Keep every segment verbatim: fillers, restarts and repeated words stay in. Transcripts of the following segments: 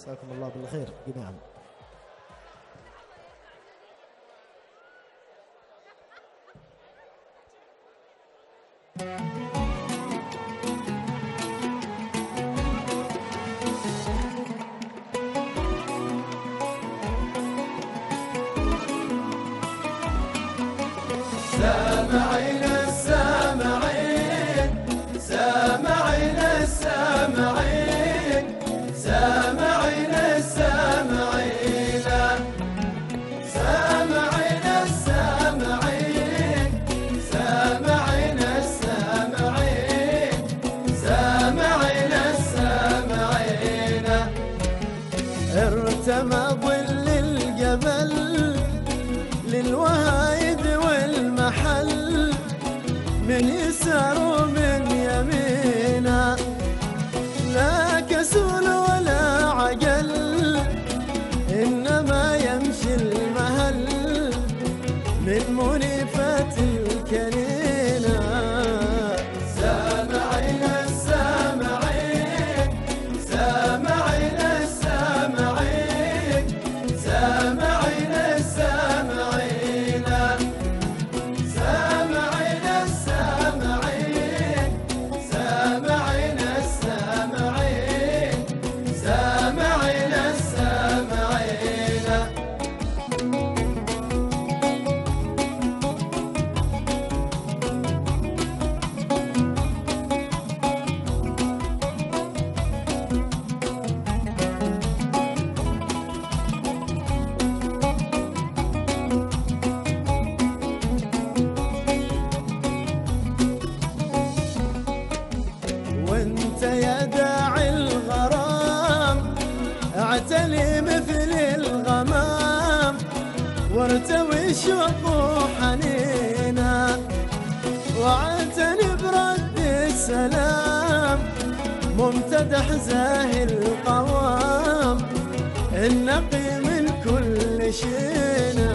مساكم الله بالخير جميعا. سامعين السامعين سامعين السامعين سامعين السامعين سامعين السامعين سامعين السامعين سامعين السامعين ارتمى ظل الجبل للوهايد والمحل من يسار ومن يمينه لا كسول ولا عجل إنما يمشي المهل من منيفة الكنينة. سامعين السامعين سامعين السامعين سامعين السامعين سامعين السامعين سامعين السامعين سامعين السامعين وانت يا داعي الغرام اعتلي مثل الغمام وارتوي شوق حنينا واعتني برد السلام ممتدح زاهي القوام النقي من كل شينا.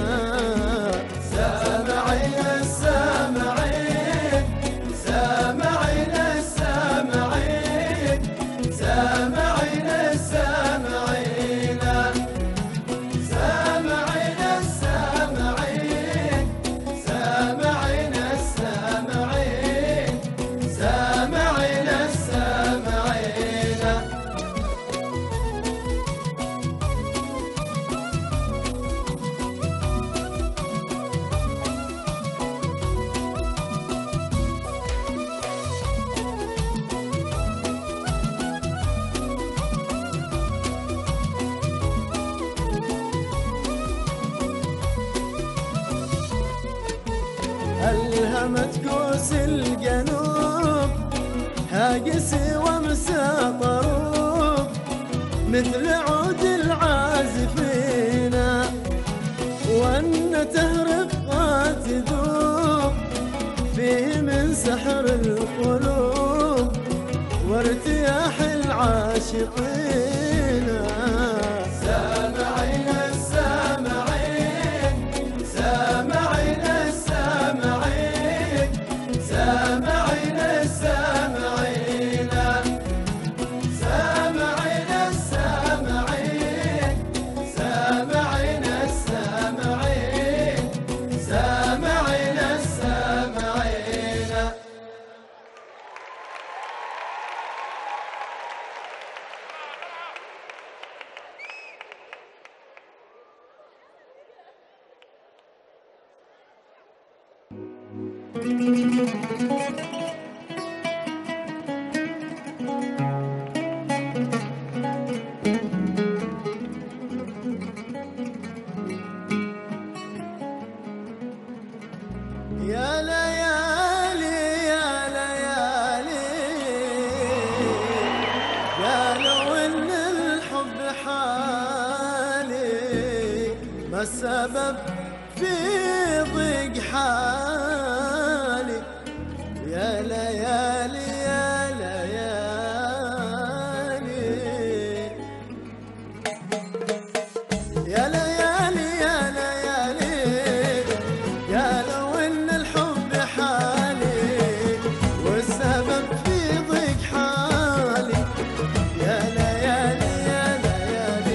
سامعين السامعين سامعين السامعين سامعين السامعين سامعين السامعين سامعين السامعين سامعين السامعين ألهمت كوس الجنوب هاجسي ومسى طروب مثل عود العازفين وأن تهرق تذوب فيه من سحر القلوب وارتياح العاشقين. سامعين السامعين سامعين السامعين سامعين السامعين سامعين السامعين سامعين السامعين سامعين السامعين. يا ليالي يا ليالي قالوا إن الحب حالي ما السبب في ضيق حالي. يا ليالي يا ليالي يا ليالي يا ليالي قالوا إن الحب حالي والسبب في ضيق حالي. يا ليالي يا ليالي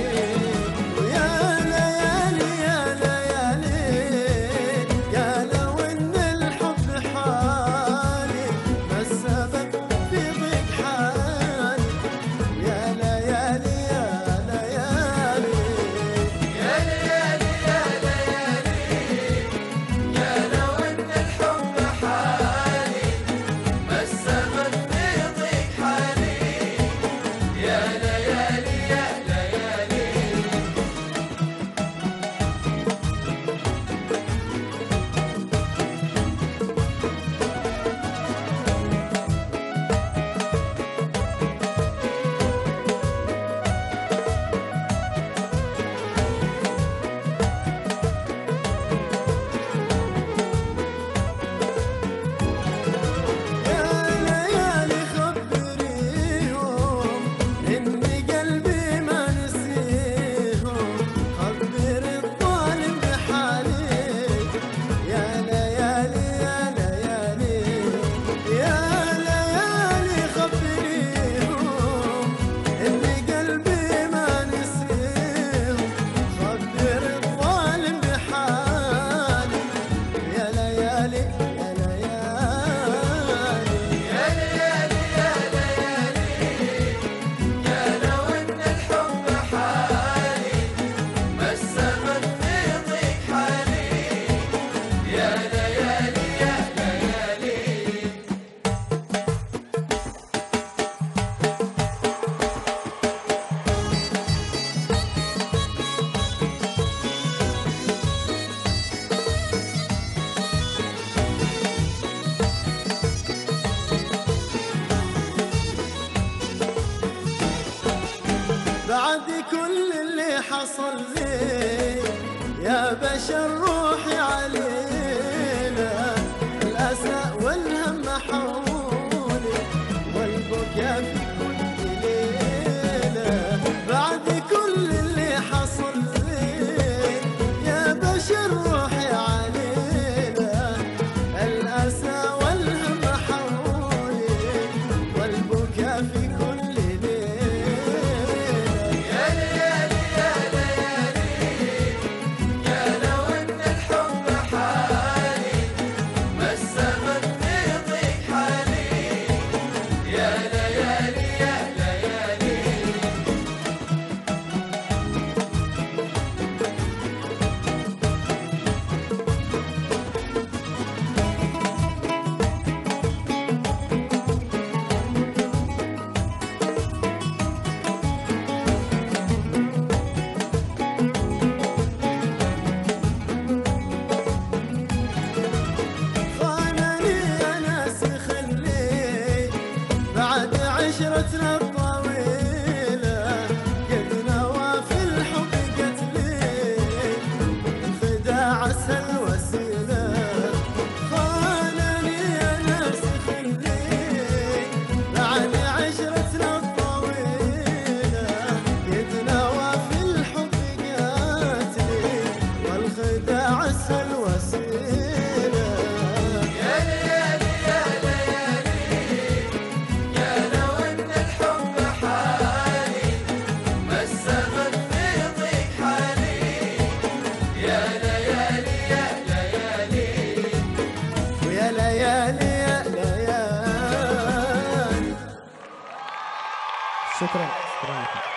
بشر روحي علينا، الأسى والهم حولي والبكاء في كل ليلة، بعد كل اللي حصل لي يا بشر روحي علينا، الأسى والهم حولي والبكاء في كل عشرتنا الطويلة قد نوى في الحب قتلي، خداع اسهل وسيلة، خانني يا ناس خلي، بعد عشرتنا الطويلة قد نوى في الحب قتلي، والخداع اسهل وسيلة. يا ليالي يا ليالي. شكرا شكرا لكم.